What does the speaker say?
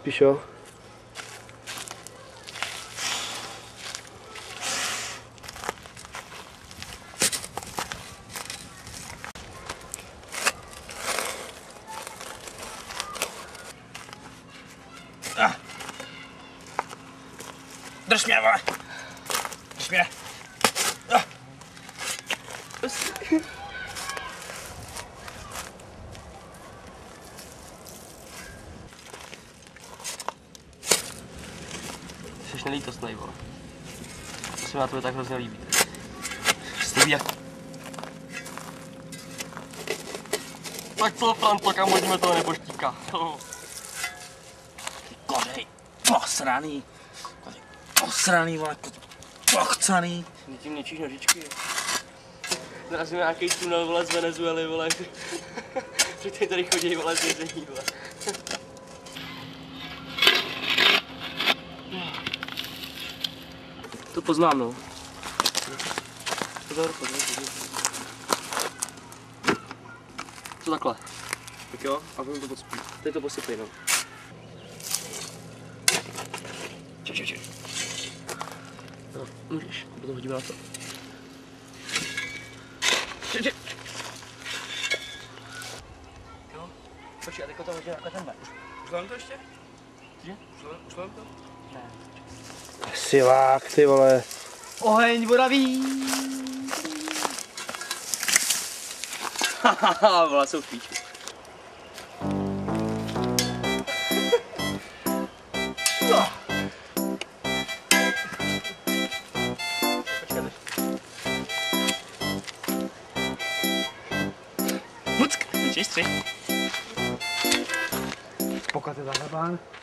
Spíš jo. Drž mě, vole! Drž mě! Jsi nelítostnej, vole. To se mi na tobě tak hrozně líbí. Stejný jak... Tak co, Franto, kam hodíme toho neboštíka? Kořej! Posraný! Kořej! Posraný, vole! Pochcaný! Tím něčíš nožičky. Narazíme nějaký tunel, vole, z Venezuely, vole. Přijďte tady chodí, vole, z vězení, vole. To poznám, no. Pozor. Co takhle? Tak jo, a potom to podspí. Teď to posypej, no. Ček. No, můžeš, potom hodíme na to. Ček. Jo, počkej, a teďko to hodíme takhle tenhle. Už mám to ještě? Cože? Už mám to? Ne. Silák, ty vole. Oheň vodaví! Hahaha, vole, jsou v píči. Čistři. Pokud je za